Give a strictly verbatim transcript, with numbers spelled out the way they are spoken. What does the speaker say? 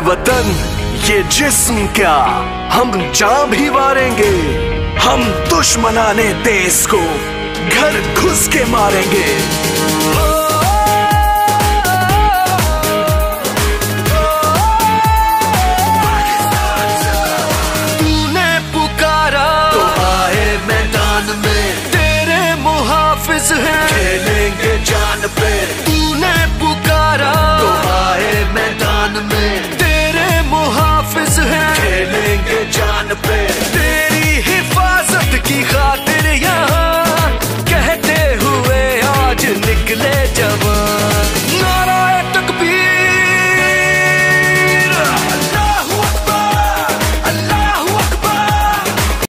वतन ये जिस्म क्या, हम जान भी वारेंगे। हम दुश्मनाने देश को घर घुस के मारेंगे। तूने पुकारा तो आए मैदान में, तेरे मुहाफिज हैं खेलेंगे जान पे। तूने पुकारा तो आए मैदान में,